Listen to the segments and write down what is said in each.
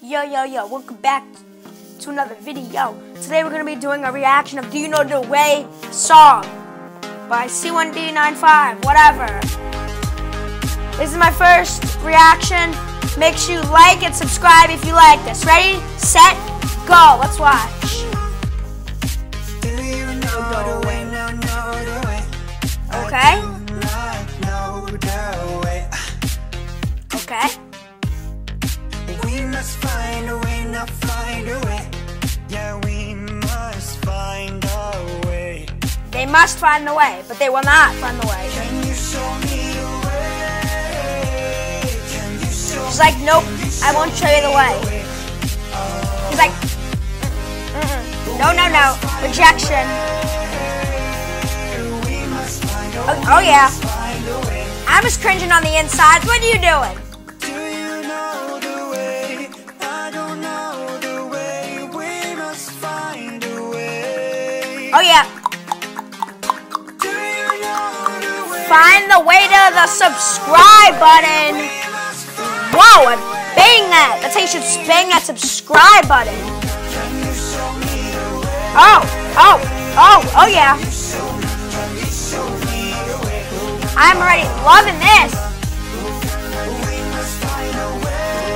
Yo, welcome back to another video. Today we're going to be doing a reaction of Do You Know The Way song by C1D95, whatever. This is my first reaction. Make sure you like and subscribe if you like this. Ready, set, go. Let's watch. Do you know the way? Know the way. Okay. Know the way. Okay. We must find a way, not find a way. Yeah, we must find a way. They must find the way, but they will not find the way. Can you show me the way? Can you show She's like, nope, I won't show you the way. He's like, no, rejection. Oh yeah. I'm just cringing on the inside. What are you doing? Do you know the way? I don't know the way. We must find a way. Oh yeah. Do you know the way? Find the way to the subscribe button. We must find Whoa, and bang that. That's how you should bang that subscribe button. Can you show me the way? Oh yeah. Can you show me the way? I'm already loving this. We must find a way.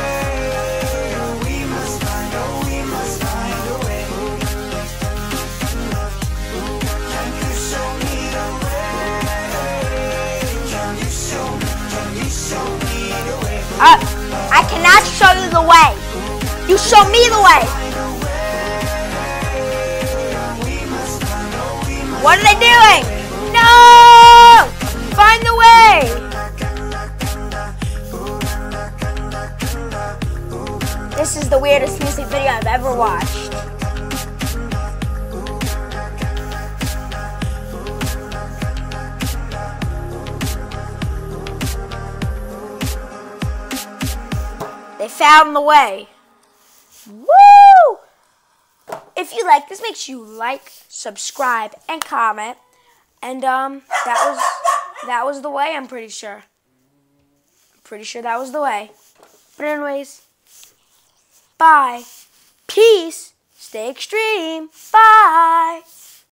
We must find a way. Can you show me the way? Can you show me the way? I cannot show you the way. You show me the way. What are they doing? No! Find the way. This is the weirdest music video I've ever watched. They found the way. Woo! If you like this, make sure you like, subscribe, and comment. And that was the way, I'm pretty sure. That was the way. But anyways, bye. Peace. Stay extreme. Bye.